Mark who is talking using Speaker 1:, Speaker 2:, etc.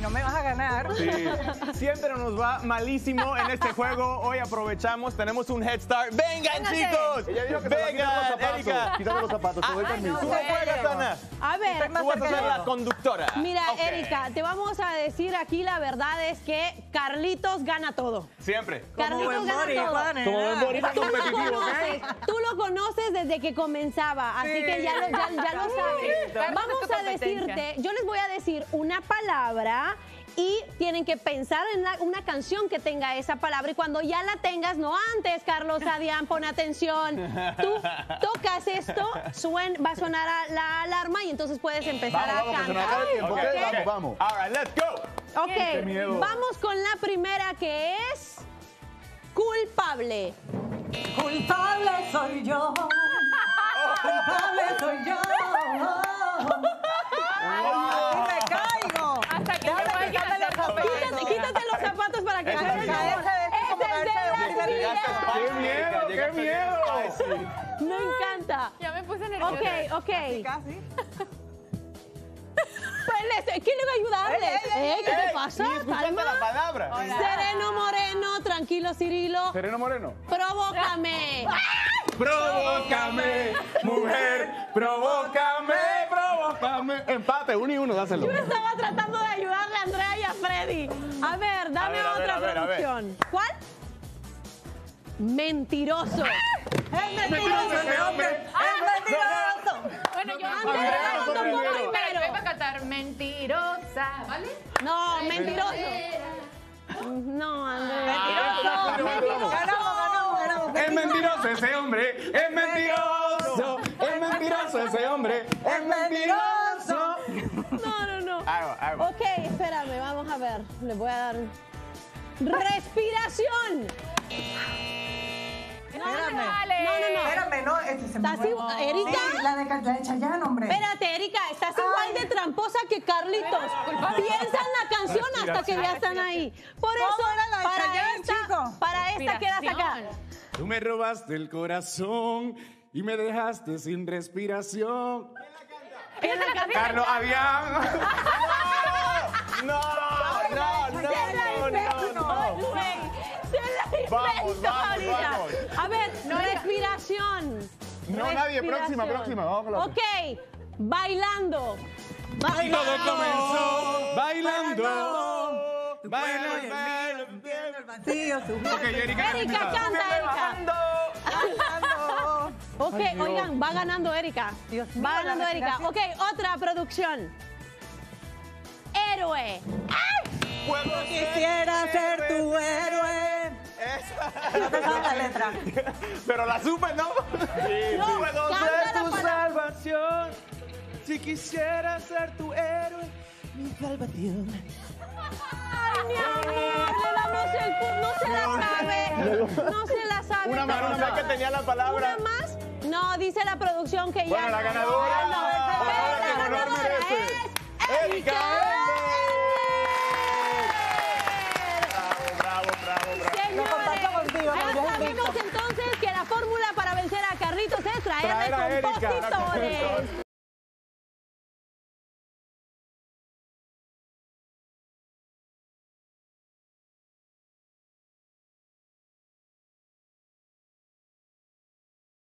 Speaker 1: no me vas a ganar.
Speaker 2: Sí, siempre nos va malísimo en este juego. Hoy aprovechamos, tenemos un head start. ¡Vengan, chicos!
Speaker 3: Ella dijo que se va a quitar los zapatos.
Speaker 2: Erika.
Speaker 3: Quítate los zapatos, te doy permiso.
Speaker 2: ¿Tú no juegas, Ana?
Speaker 4: A ver,
Speaker 2: Tú vas a ser la conductora.
Speaker 4: mira,
Speaker 2: Ok.
Speaker 4: Erika, te vamos a decir aquí la verdad es que Carlitos gana todo.
Speaker 2: Siempre.
Speaker 4: Carlitos
Speaker 1: buen
Speaker 4: gana
Speaker 1: boricua,
Speaker 4: todo.
Speaker 3: Como buen boricua
Speaker 4: Tú lo
Speaker 3: competitivo,
Speaker 4: conoces, tú lo conoces desde que comenzaba, así que ya lo sabes. Vamos a decirte, yo les voy a decir una palabra y tienen que pensar en una canción que tenga esa palabra y cuando ya la tengas, no antes, Carlos Adrián, pon atención. Tú tocas esto, va a sonar la alarma y entonces puedes empezar a
Speaker 3: Vamos, que se nos
Speaker 4: cantar.
Speaker 3: acaba el tiempo, ¿ok?
Speaker 4: ¿Ok?
Speaker 3: Vamos.
Speaker 2: All right, let's go.
Speaker 4: Ok,
Speaker 3: miedo.
Speaker 4: vamos con la primera que es culpable.
Speaker 1: Culpable soy yo. Culpable soy yo. Aquí me caigo.
Speaker 5: Hasta que
Speaker 1: Déjame
Speaker 5: me vaya
Speaker 1: quitarme los zapatos.
Speaker 4: Quítate los zapatos para que
Speaker 1: Caerse de esto como
Speaker 4: ¡Es el de
Speaker 1: caerse de
Speaker 4: las
Speaker 1: un
Speaker 4: vidas!
Speaker 3: ¡Qué miedo, qué miedo!
Speaker 2: Ay, sí.
Speaker 4: Me encanta.
Speaker 5: Ya me puse nerviosa.
Speaker 4: Ok.
Speaker 1: Casi.
Speaker 4: Pues, ¿quién le va a ayudarles? ¿Qué te pasa?
Speaker 2: Ni escuchaste la
Speaker 4: Calma.
Speaker 2: palabra.
Speaker 4: Sereno Moreno, tranquilo Cirilo.
Speaker 3: Sereno Moreno.
Speaker 4: Provócame.
Speaker 2: Provócame, mujer, provócame, provócame.
Speaker 3: Empate, 1 y 1, dáselo.
Speaker 4: Yo estaba tratando de ayudarle a Andrea y a Freddy. A ver, dame otra
Speaker 2: a ver.
Speaker 4: producción. ¿Cuál? Mentiroso.
Speaker 1: Es mentiroso ese hombre. Es mentiroso.
Speaker 5: Bueno, yo
Speaker 4: Andrea,
Speaker 5: antes
Speaker 4: tú
Speaker 5: primero.
Speaker 4: primero.
Speaker 5: Voy a cantar mentirosa, ¿vale?
Speaker 4: No, mentiroso. No, Andrea.
Speaker 1: Ganamos.
Speaker 2: Es mentiroso ese hombre, es mentiroso, es mentiroso ese hombre, es mentiroso.
Speaker 4: No.
Speaker 2: Hago.
Speaker 4: Ok, espérame, vamos a ver. Le voy a dar respiración.
Speaker 1: Espérame.
Speaker 4: No.
Speaker 1: Espérame, no, este se me
Speaker 4: ¿Estás
Speaker 1: fue.
Speaker 4: igual, Erika?
Speaker 1: Sí, la de Chayanne, hombre.
Speaker 4: Espérate, Erika, estás igual de tramposa que Carlitos. Piensa en la canción hasta que ya están ahí. Por eso,
Speaker 1: ¿Cómo era la de Chayanne, chico?
Speaker 4: para esta quedas acá.
Speaker 3: Tú me robaste el corazón y me dejaste sin respiración.
Speaker 2: Carlos Adrián. No. Vamos.
Speaker 4: A ver, respiración.
Speaker 3: No, nadie, próxima. Vamos con la otra.
Speaker 4: Ok, bailando.
Speaker 3: Y todo comenzó bailando.
Speaker 1: Vacío, su
Speaker 3: Ok, Erika.
Speaker 4: Erika, canta, Erika. Ok, oigan, va ganando Erika.
Speaker 1: Dios mío,
Speaker 4: Va ganando
Speaker 1: la
Speaker 4: Erika. Ok,
Speaker 1: respiración.
Speaker 4: otra producción. Héroe.
Speaker 1: Quisiera ser tu héroe. No te sabes la letra.
Speaker 2: Pero la supe, ¿no?
Speaker 4: No,
Speaker 2: Puedo
Speaker 4: canta
Speaker 2: ser
Speaker 4: la
Speaker 2: tu
Speaker 4: palabra.
Speaker 2: salvación. Si quisiera ser tu héroe, mi salvación.
Speaker 4: Ay, mi amor, le damos el punto. No se la sabe. No se la sabe.
Speaker 3: Una más,
Speaker 2: Pero
Speaker 3: una
Speaker 2: sé
Speaker 3: más.
Speaker 2: que tenía la palabra.
Speaker 4: ¿Una más? No, dice la producción que ya.
Speaker 2: Bueno, la ganadora.
Speaker 4: No,
Speaker 2: Ahora que
Speaker 4: la
Speaker 2: honor
Speaker 4: ganadora
Speaker 2: merece.
Speaker 4: es
Speaker 2: Erika Bravo.
Speaker 1: Lo comparto contigo,
Speaker 4: Ya
Speaker 1: porque es
Speaker 4: sabemos entonces que la fórmula para vencer a Carlitos es traerle
Speaker 2: Traer a Erika, la
Speaker 4: compositores.